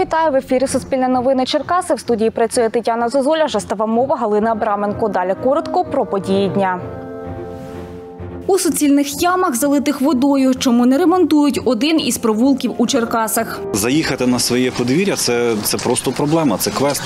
Вітаю, в ефірі «Суспільне новини Черкаси». В студії працює Тетяна Зозуля, жестова мова Галина Абраменко. Далі коротко про події дня. У суцільних ямах, залитих водою, чому не ремонтують один із провулків у Черкасах. Заїхати на своє подвір'я – це просто проблема, це квест.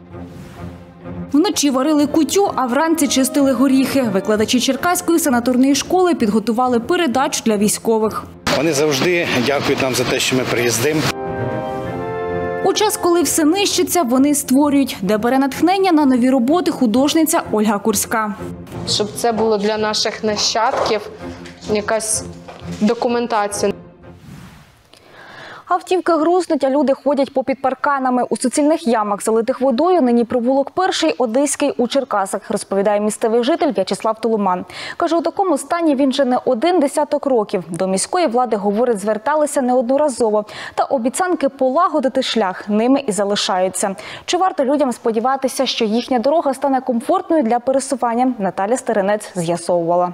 Вночі варили кутю, а вранці чистили горіхи. Викладачі Черкаської санаторної школи підготували передачу для військових. Вони завжди дякують нам за те, що ми приїздимо. У час, коли все нищиться, вони створюють. Де бере натхнення на нові роботи художниця Ольга Курська. Щоб це було для наших нащадків якась документація. Автівки грузнуть, а люди ходять попід парканами. У суцільних ямах, залитих водою, нині провулок Перший, Одеський у Черкасах, розповідає місцевий житель В'ячеслав Толуман. Каже, у такому стані він вже не один десяток років. До міської влади, говорить, зверталися неодноразово. Та обіцянки полагодити шлях ними і залишаються. Чи варто людям сподіватися, що їхня дорога стане комфортною для пересування? Наталя Стеренець з'ясовувала.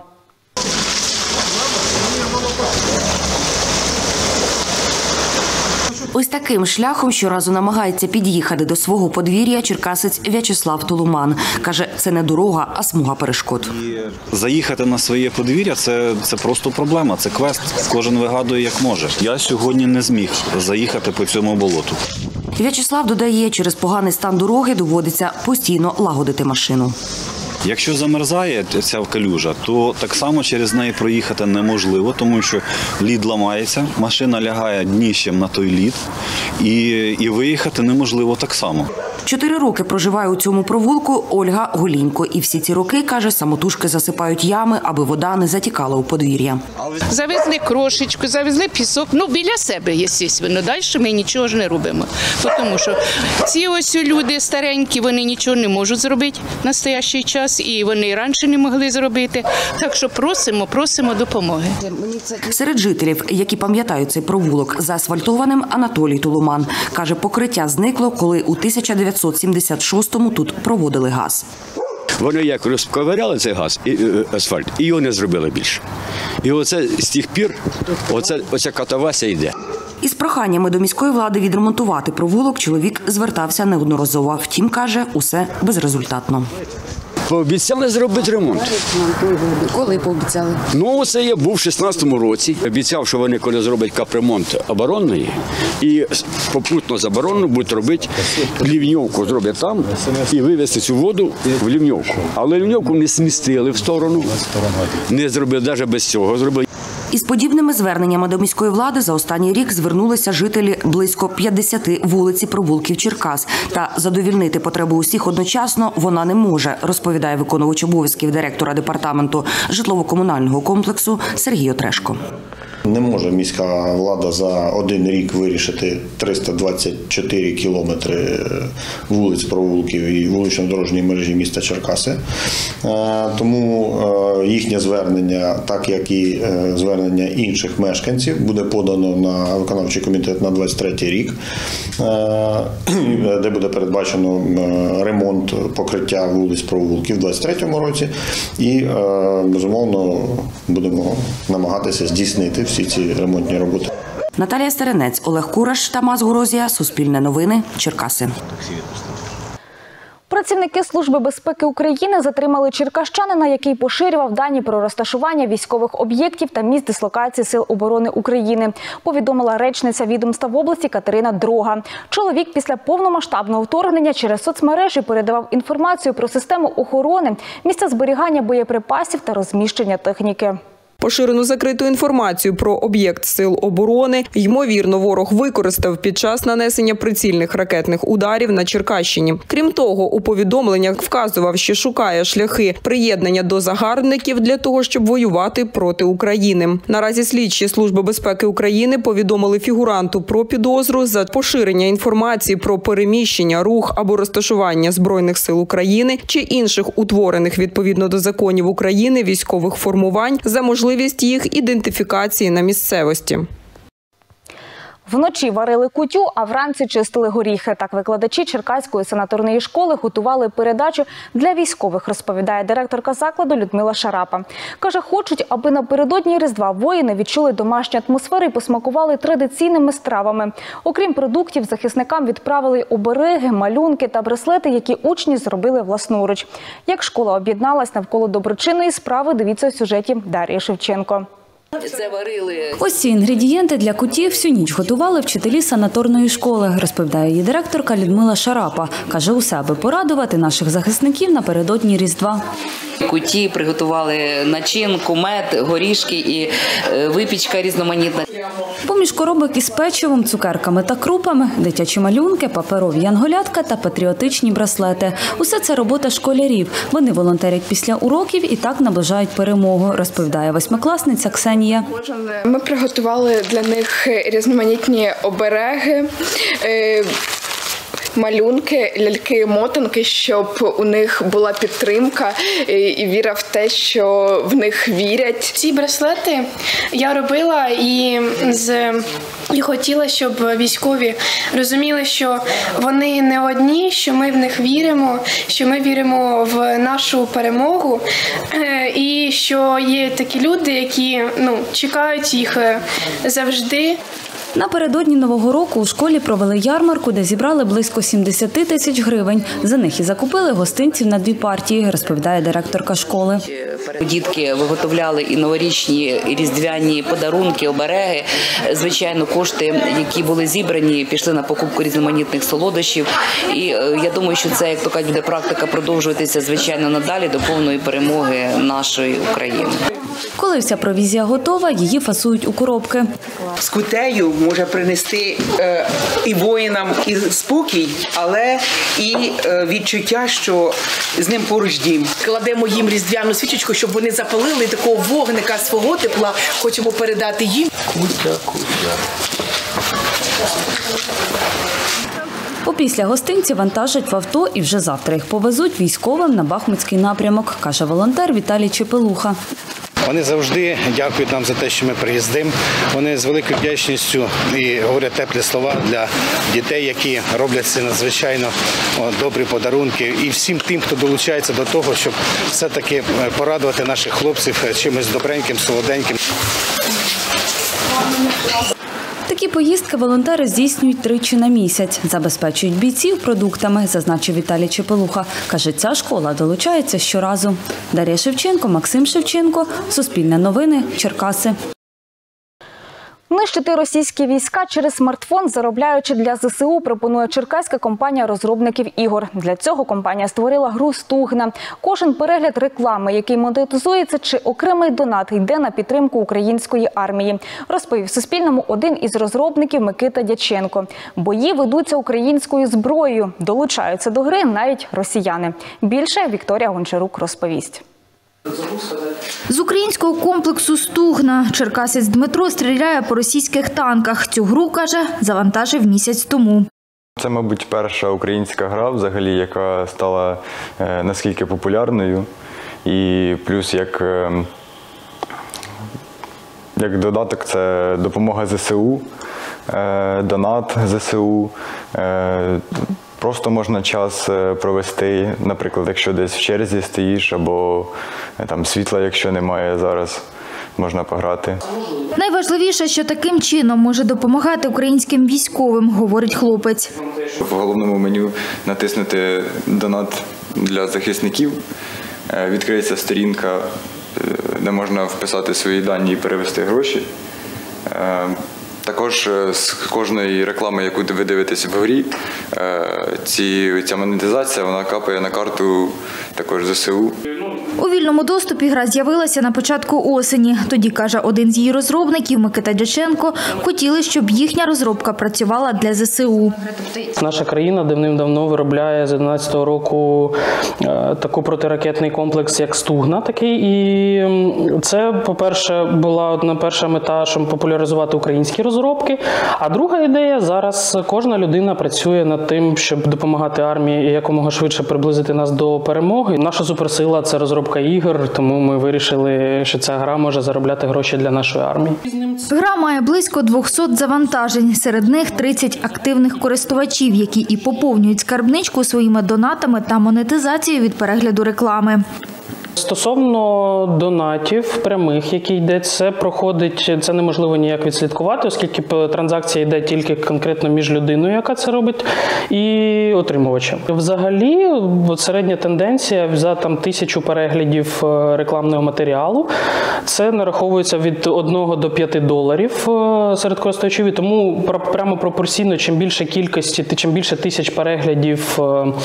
Ось таким шляхом щоразу намагається під'їхати до свого подвір'я черкасець В'ячеслав Толуман. Каже, це не дорога, а смуга перешкод. Заїхати на своє подвір'я – це просто проблема, це квест. Кожен вигадує як може. Я сьогодні не зміг заїхати по цьому болоту. В'ячеслав додає, через поганий стан дороги доводиться постійно лагодити машину. Якщо замерзає ця калюжа, то так само через неї проїхати неможливо, тому що лід ламається, машина лягає дніщем на той лід і виїхати неможливо так само. 4 роки проживає у цьому провулку Ольга Голінько. І всі ці роки, каже, самотужки засипають ями, аби вода не затікала у подвір'я. Завезли крошечку, завезли пісок, біля себе, звісно. Далі ми нічого ж не робимо. Тому що ці ось люди старенькі, вони нічого не можуть зробити в настоящий час. І вони і раніше не могли зробити. Так що просимо допомоги. Серед жителів, які пам'ятають цей провулок заасфальтованим, Анатолій Толуман. Каже, покриття зникло, коли у 1976-му тут проводили газ. Вони як розковиряли цей газ, асфальт, і його не зробили більше. І оце з тих пір, оця катавася йде. Із проханнями до міської влади відремонтувати провулок чоловік звертався неодноразово. Втім, каже, усе безрезультатно. Пообіцяли зробити ремонт. Коли пообіцяли? Це я був в 16-му році. Обіцяв, що вони, коли зроблять капремонт оборонної, і попутно з оборонною будуть робити лівньовку, зроблять там і вивезти цю воду в лівньовку. Але лівньовку не смістили в сторону, не зробили, навіть без цього зробили. Із подібними зверненнями до міської влади за останній рік звернулися жителі близько 50 вулиць і провулків Черкас. Та задовільнити потребу усіх одночасно вона не може, розповідає виконувач обов'язків директора департаменту житлово-комунального комплексу Сергій Отрешко. Не може міська влада за один рік вирішити 324 кілометри вулиць, провулків і вулично-дорожньої мережі міста Черкаси. Тому їхнє звернення, так як і звернення інших мешканців, буде подано на виконавчий комітет на 23-й рік, де буде передбачено ремонт покриття вулиць, провулків в 23-му році. І, безумовно, будемо намагатися здійснити всі ці ремонтні роботи. Наталія Стеренець, Олег Кураш, Тамас Горозія, Суспільне новини, Черкаси. Працівники Служби безпеки України затримали черкащанина, який поширював дані про розташування військових об'єктів та місць дислокації Сил оборони України, повідомила речниця відомства в області Катерина Дрога. Чоловік після повномасштабного вторгнення через соцмережі передавав інформацію про систему охорони, місця зберігання боєприпасів та розміщення техніки. Поширену закриту інформацію про об'єкт Сил оборони, ймовірно, ворог використав під час нанесення прицільних ракетних ударів на Черкащині. Крім того, у повідомленнях вказував, що шукає шляхи приєднання до загарбників для того, щоб воювати проти України. Наразі слідчі Служби безпеки України повідомили фігуранту про підозру за поширення інформації про переміщення, рух або розташування Збройних сил України чи інших утворених відповідно до законів України військових формувань за можливість їх ідентифікації на місцевості. Вночі варили кутю, а вранці чистили горіхи. Так викладачі Черкаської санаторної школи готували передачу для військових, розповідає директорка закладу Людмила Шарапа. Каже, хочуть, аби напередодні Різдва воїни відчули домашню атмосферу і посмакували традиційними стравами. Окрім продуктів, захисникам відправили обереги, малюнки та браслети, які учні зробили власноруч. Як школа об'єдналась навколо доброчинної справи, дивіться у сюжеті Дар'ї Шевченко. Ось ці інгредієнти для кутів всю ніч готували вчителі санаторної школи, розповідає її директорка Людмила Шарапа. Каже, усе аби порадувати наших захисників напередодні Різдва. Куті приготували начинку, мед, горішки і випічка різноманітна. Поміж коробок із печивом, цукерками та крупами, дитячі малюнки, паперові янголятка та патріотичні браслети. Усе це робота школярів. Вони волонтерять після уроків і так наближають перемогу, розповідає восьмикласниця Ксенія. Ми приготували для них різноманітні обереги, малюнки, ляльки, мотанки, щоб у них була підтримка і віра в те, що в них вірять. Ці браслети я робила і хотіла, щоб військові розуміли, що вони не одні, що ми в них віримо, що ми віримо в нашу перемогу і що є такі люди, які чекають їх завжди. Напередодні Нового року у школі провели ярмарку, де зібрали близько 70 тисяч гривень. За них і закупили гостинців на 2 партії, розповідає директорка школи. Дітки виготовляли і новорічні, і різдвяні подарунки, обереги. Звичайно, кошти, які були зібрані, пішли на покупку різноманітних солодощів. І я думаю, що це, як то кажуть, буде практика продовжуватися, звичайно, надалі до повної перемоги нашої України. Коли вся провізія готова, її фасують у коробки. З кутею може принести і воїнам і спокій, але і відчуття, що з ним поруч дім. Кладемо їм різдвяну свічечку, щоб вони запалили такого вогника свого тепла. Хочемо передати їм. Опісля гостинці вантажать в авто і вже завтра їх повезуть військовим на Бахмутський напрямок, каже волонтер Віталій Чепелуха. Вони завжди дякують нам за те, що ми приїздимо. Вони з великою вдячністю і говорять теплі слова для дітей, які роблять ці надзвичайно добрі подарунки. І всім тим, хто долучається до того, щоб все-таки порадувати наших хлопців чимось добреньким, солоденьким. Такі поїздки волонтери здійснюють 3 на місяць. Забезпечують бійців продуктами, зазначив Віталій Чепелуха. Каже, ця школа долучається щоразу. Дар'я Шевченко, Максим Шевченко, Суспільне новини, Черкаси. Нищити російські війська через смартфон, заробляючи для ЗСУ, пропонує черкаська компанія розробників ігор. Для цього компанія створила гру «Стугна». Кожен перегляд реклами, який монетизується, чи окремий донат йде на підтримку української армії, розповів Суспільному один із розробників Микита Дяченко. Бої ведуться українською зброєю. Долучаються до гри навіть росіяни. Більше Вікторія Гончарук розповість. З українського комплексу «Стугна» черкасець Дмитро стріляє по російських танках. Цю гру, каже, завантажив місяць тому. Це, мабуть, перша українська гра, взагалі, яка стала наскільки популярною. І плюс як додаток це допомога ЗСУ, донат ЗСУ. Просто можна час провести, наприклад, якщо десь в черзі стоїш, або там світла, якщо немає зараз, можна пограти. Найважливіше, що таким чином може допомагати українським військовим, говорить хлопець. В головному меню натиснути «Донат для захисників», відкриється сторінка, де можна вписати свої дані і перевести гроші. Також з кожної реклами, яку ви дивитесь в грі, ця монетизація, вона капає на карту також ЗСУ. У вільному доступі гра з'явилася на початку осені. Тоді, каже один з її розробників, Микита Дяченко, хотіли, щоб їхня розробка працювала для ЗСУ. Наша країна давним-давно виробляє з 2011 року такий протиракетний комплекс, як «Стугна» такий. І це, по-перше, була одна перша мета, щоб популяризувати українські розробки. А друга ідея – зараз кожна людина працює над тим, щоб допомагати армії і якомога швидше приблизити нас до перемоги. Наша суперсила – це розробка підготовка ігор, тому ми вирішили, що ця гра може заробляти гроші для нашої армії. Гра має близько 200 завантажень. Серед них 30 активних користувачів, які і поповнюють скарбничку своїми донатами та монетизацією від перегляду реклами. Стосовно донатів прямих, які йде, це неможливо ніяк відслідкувати, оскільки транзакція йде тільки конкретно між людиною, яка це робить, і отримувачем. Взагалі, середня тенденція за 1000 переглядів рекламного матеріалу, це нараховується від 1 до 5 доларів серед користувачів, і тому прямо пропорційно, чим більше кількості, чим більше тисяч переглядів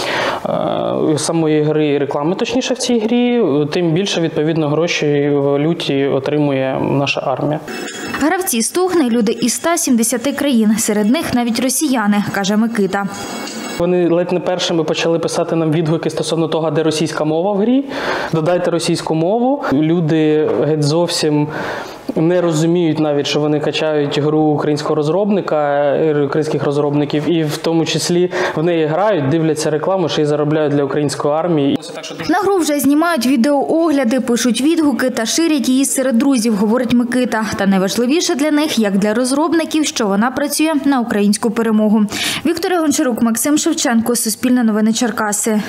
самої гри, реклами, точніше, в цій грі, тим більше, відповідно, гроші в валюті отримує наша армія. Гравці «Стугни» – люди із 170 країн, серед них навіть росіяни, каже Микита. Вони ледь не першими почали писати нам відгуки стосовно того, де російська мова в грі. Додайте російську мову. Люди геть зовсім не розуміють навіть, що вони качають гру українського розробника, українських розробників, і в тому числі в неї грають, дивляться рекламу, ще й заробляють для української армії. На гру вже знімають відеоогляди, пишуть відгуки та ширять її серед друзів, говорить Микита. Та найважливіше для них, як для розробників, що вона працює на українську перемогу. Вікторія Гончарук, Максим Шевченко, Суспільне новини Черкаси.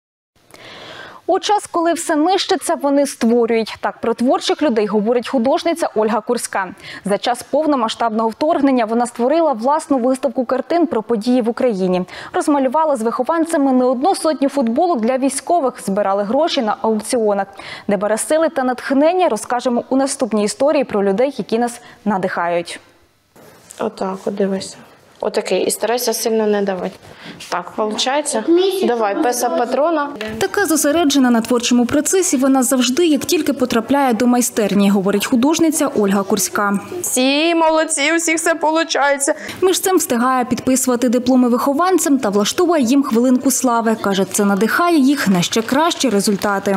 У час, коли все нищиться, вони створюють. Так про творчих людей говорить художниця Ольга Курська. За час повномасштабного вторгнення вона створила власну виставку картин про події в Україні. Розмалювала з вихованцями не одну сотню футболок для військових, збирали гроші на аукціонах. Де бере сили та натхнення, розкажемо у наступній історії про людей, які нас надихають. Отак, от дивися. Отакий. І старайся сильно не давати. Так, виходить? Давай, песа патрона. Така зосереджена на творчому процесі вона завжди, як тільки потрапляє до майстерні, говорить художниця Ольга Курська. Всі молодці, у всіх все виходить. Між цим встигає підписувати дипломи вихованцям та влаштовує їм хвилинку слави. Каже, це надихає їх на ще кращі результати.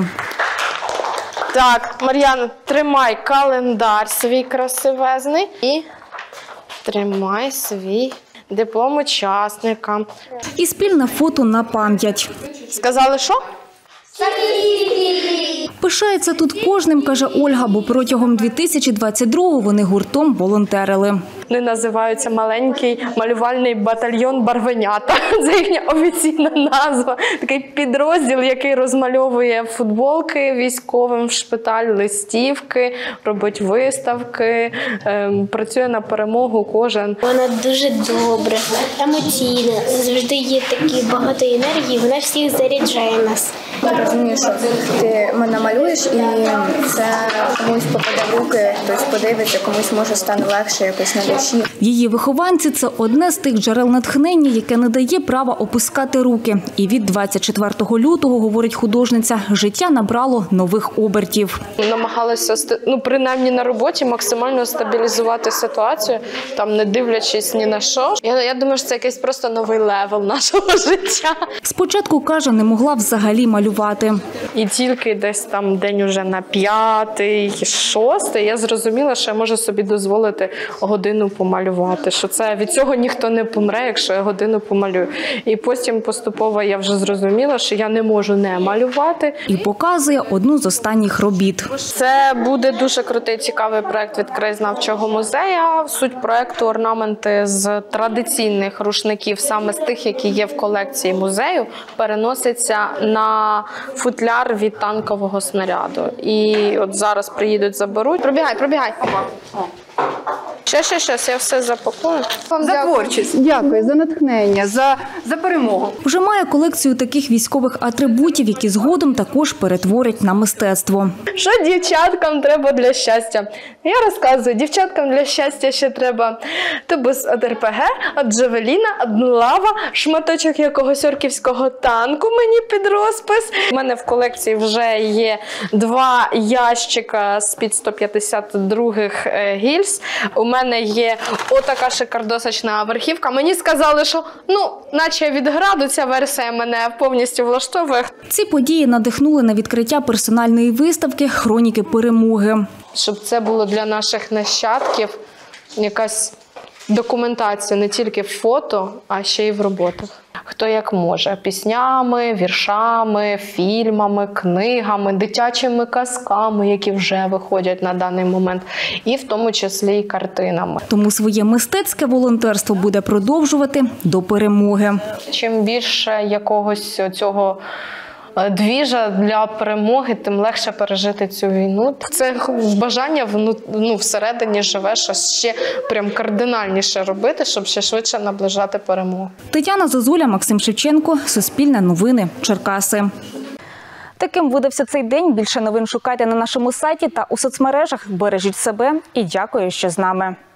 Так, Мар'яна, тримай календар свій красивезний і тримай свій диплом учасника. І спільне фото на пам'ять. Сказали, що? Пишається тут кожним, каже Ольга, бо протягом 2022-го вони гуртом волонтерили. Вони називаються «Маленький малювальний батальйон Барвенята». Це їхня офіційна назва. Такий підрозділ, який розмальовує футболки військовим в шпиталь, листівки, робить виставки, працює на перемогу кожен. Вона дуже добра, емоційна, завжди є такі багато енергії, вона всіх заряджає нас. Я розумію, що ти мене малюєш і це комусь попаде в руки, хтось подивиться, комусь може стане легше якось на душі. Її вихованці – це одне з тих джерел натхнення, яке не дає права опускати руки. І від 24 лютого, говорить художниця, життя набрало нових обертів. Намагалися, принаймні на роботі, максимально стабілізувати ситуацію, там не дивлячись ні на що. Я думаю, що це якийсь просто новий левел нашого життя. Спочатку, каже, не могла взагалі малювати. І тільки десь там день уже на 5-й, 6-й я зрозуміла, що я можу собі дозволити годину помалювати, що це від цього ніхто не помре, якщо я годину помалюю. І потім поступово я вже зрозуміла, що я не можу не малювати. І показує одну з останніх робіт. Це буде дуже крутий, цікавий проєкт від краєзнавчого музею. Суть проєкту – орнаменти з традиційних рушників, саме з тих, які є в колекції музею, переносяться на футляр від танкового снаряду. І от зараз приїдуть, заберуть. Пробігай. Ще, я все запакую. За творчість, дякую, за натхнення, за перемогу. Вже має колекцію таких військових атрибутів, які згодом також перетворить на мистецтво. Що дівчаткам треба для щастя? Я розказую, дівчаткам для щастя ще треба тубус від РПГ, від Джавеліна, від лава, шматочок якогось орківського танку мені під розпис. У мене в колекції вже є 2 ящика з-під 152-х гільз. У мене є отака шикардосочна верхівка. Мені сказали, що, наче від граду ця версія мене повністю влаштовує. Ці події надихнули на відкриття персональної виставки «Хроніки перемоги». Щоб це було для наших нащадків якась документацію не тільки в фото, а ще й в роботах. Хто як може. Піснями, віршами, фільмами, книгами, дитячими казками, які вже виходять на даний момент, і в тому числі і картинами. Тому своє мистецьке волонтерство буде продовжувати до перемоги. Чим більше якогось цього двіжа для перемоги, тим легше пережити цю війну. Це бажання всередині живе, щось ще прям кардинальніше робити, щоб ще швидше наближати перемогу. Тетяна Зозуля, Максим Шевченко, Суспільне новини, Черкаси. Таким видався цей день. Більше новин шукайте на нашому сайті та у соцмережах. Бережіть себе і дякую, що з нами.